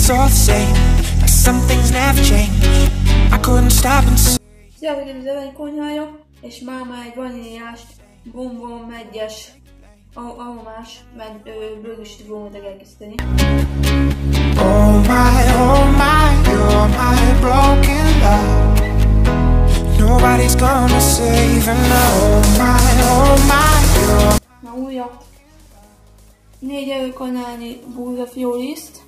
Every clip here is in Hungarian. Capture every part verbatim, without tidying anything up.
it's all the same, like some things never change. I couldn't stop and say. Sziasztok, ez az Eveny konyhája, és máma egy vaníliás, bombom, meggyes, aromás, meg bőgősít fogom elkészíteni. Oh my, oh my, you're my broken love. Nobody's gonna save her now. Oh my, oh my, you're... Na újra. Négy előkanálnyi burgafióliszt.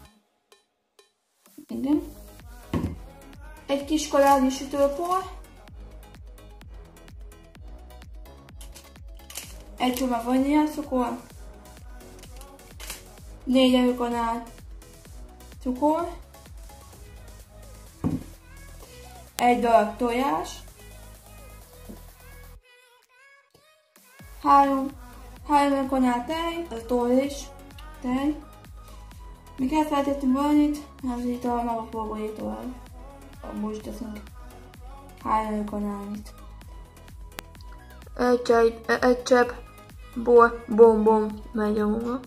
Igen. Egy kis kalárnyi sütőpor. Egy csomag vaníliacukor. Négy előkanál cukor. Egy darab tojás. Három, három előkanál tej, a tojás, tej. Még elfelejtettünk valamit, az itt a magaforgójétól. Most teszünk három előkanálnyit. Egy csaj, egy csepp bor, bombom megy a maga.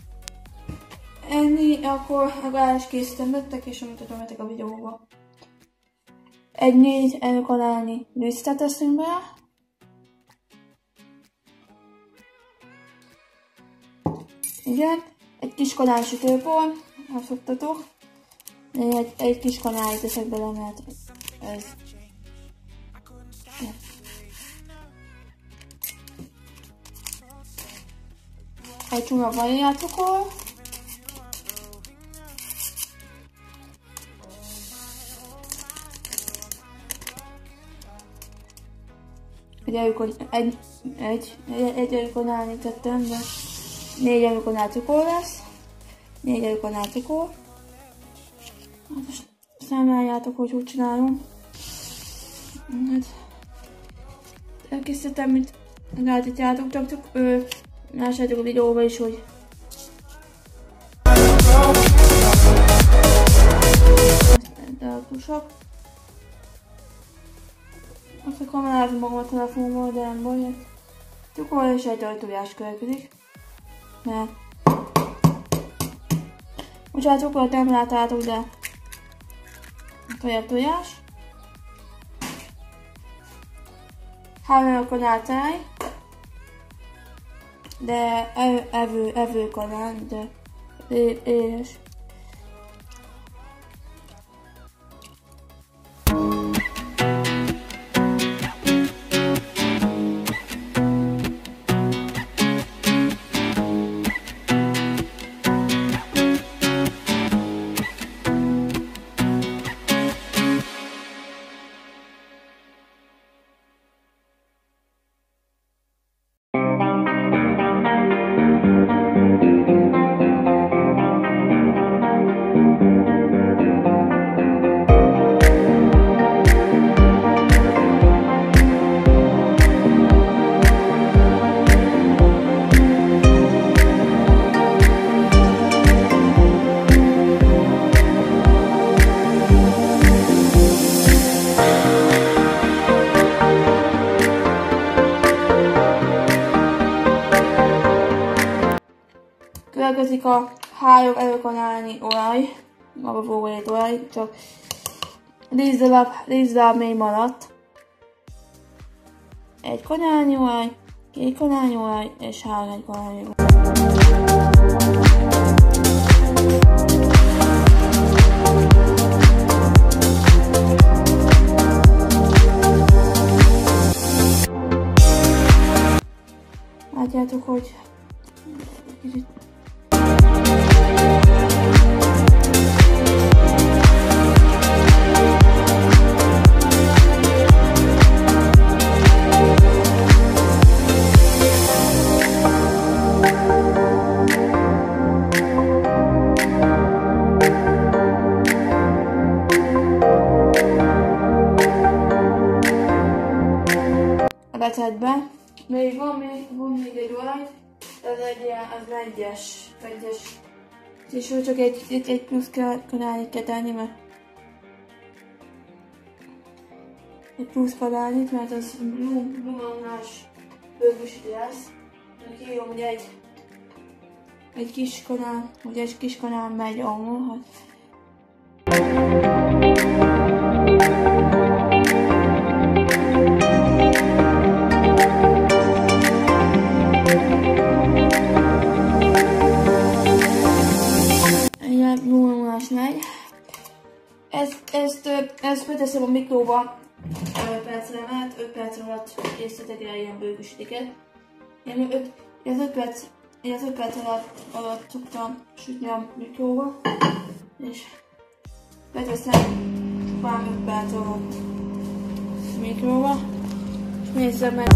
Enni, akkor legalábbis készítem nektek, és mutatom nektek a videóba. Egy négy előkanálnyi lisztet teszünk be. Igen, egy kis kanál sütőpor, ha szoktatok. Egy, egy kis kanálit teszek bele, mert ez... Ja. Egy csomag vaníliacukor. Egy előkanál, egy, egy, egy előkanálnyi tettem, de négy előkanál cukor lesz. Négy előkanál cukor. Hát most számoljátok, hogy hogy csinálom. Hát, elkészítettem, mint láthatjátok, csak csak ö, lássátok a videóba is, hogy eltusok. Azt a kamerázom magam a telefonból, de nem baj. Cukor és egy tojás következik. Mert most a cukrot nem láttátok, de tojás tojás. Három kanál tej. De ev, evő, evő kanál, de éhes. Következik a három előkanálnyi olaj, maga fogóért olaj, csak tízdarab mély maradt. Egy kanálnyi olaj, két kanálnyi olaj és három kanálnyi olaj. Látjátok, hogy kicsit receptbe. Még van még, van még egy olaj, ez egy ilyen, az vegyes, vegyes. És úgy csak egy, egy, egy plusz kanálnyit kell tenni, mert egy plusz kanálnyit, mert az lumánás bőgősítő lesz. Kírom, hogy egy, egy kis kanál, ugye egy kis kanál megy ahol. Ilyen nyúlás megy. Ezt, ezt, ezt beteszem a mikróba öt percre, mert öt perc alatt készítek el ilyen bőgősíteket. Én öt perc, öt perc alatt, alatt szoktam sütni a mikróba, és beteszem csupán öt perc alatt a mikróba, és nézzem meg.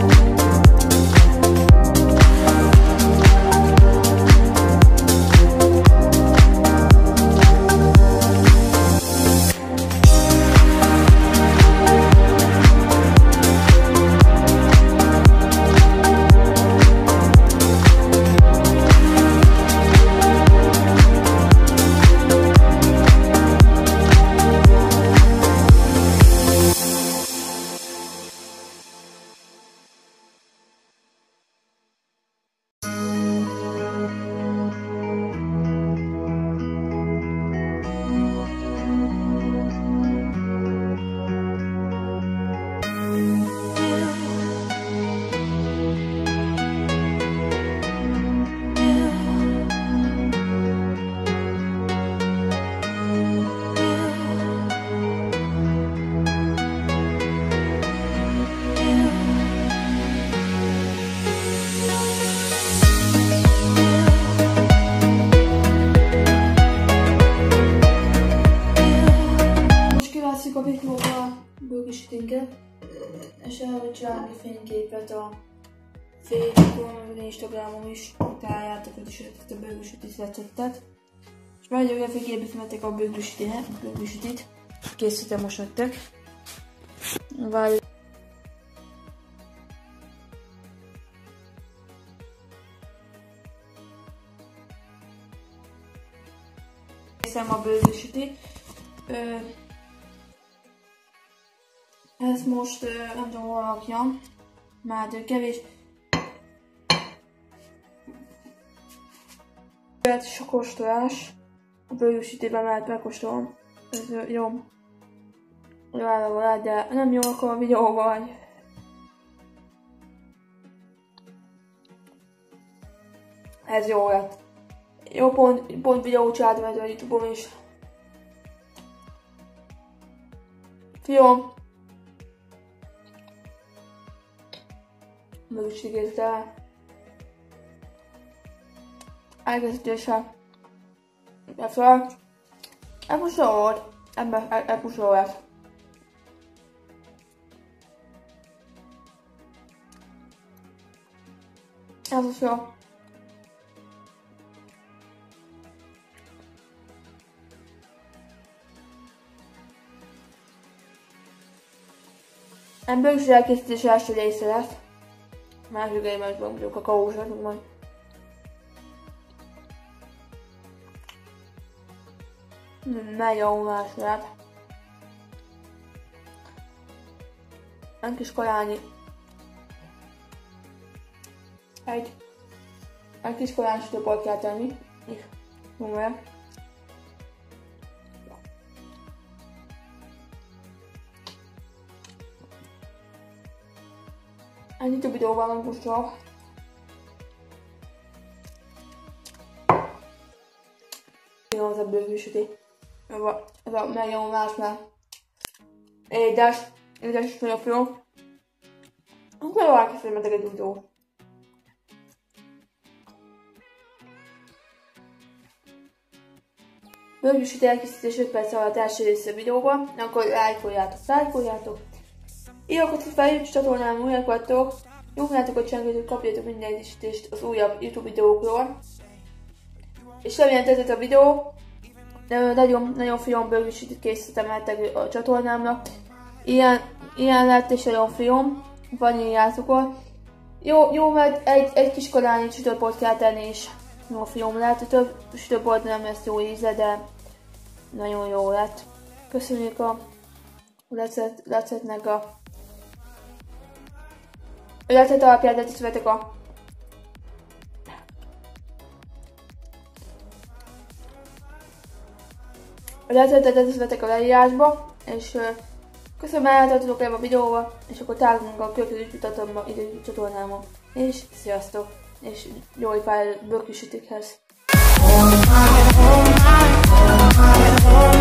A mikróba bőgősítőnket, és elhogy csinálni fényképet a Facebookon, Instagramon is, találjátok is a bőgősítés receptet. És majd a fényképet a bőgősítét, készítem most nektek. Várj. Készítem a bőgősítét. Ezt most uh, nem tudom hol rakjam, mert kevés. Ez is a kóstolás. A bőgősítőben lehet megkóstolom. Ez uh, jó. Jó állapotban lehet, de nem jó, akkor a videóban. Ez jó lett. Jó, pont, pont videót csináltam a YouTube-on is. Fiom. Bőgősítővel. Elkészítése. Ebben elpuszolod. Ebben elpuszolod. Ez az jó. A bőgősítő elkészítése első része lesz. Másik egyben mondjuk kakaósat, majd. Nagyon más lehet. Egy kis kajányi. Egy. Egy kis kajányi sütőport kell tenni. És nyomja. Ennyit a videóban megmutatom. Jó, az a bőgősítés. Ez a nagyon más már. Édes. Édes is nagyon finom. Akkor jól elkészítem egy videó. Bőgősítés elkészítés öt perc alatt első része a videóban. Akkor lájkoljátok, lájkoljátok. Iratkozzatok fel a YouTube csatornámon, újak vagytok. Nyomjátok a csengőt, hogy kapjátok minden egyesítést az újabb YouTube videókról. És remélem tetszett a videó. Nagyon, nagyon finom bőgősítőt készítettem el a csatornámra. Ilyen, ilyen lett és nagyon finom. Vaníliátokon. Jó, jó, mert egy, egy kis korányi sütőport kell tenni és jó finom lett. A több sütőport nem lesz jó íze, de nagyon jó lett. Köszönjük a receptnek a recept alapját, leteszvetek a letöltetek a leírásba, és uh, köszönöm, eltartotok ebbe a videóba, és akkor találkozunk a következő csatornámon. És sziasztok! És jó éjfél bőrkisütikhez! Oh my, oh my, oh my, oh my.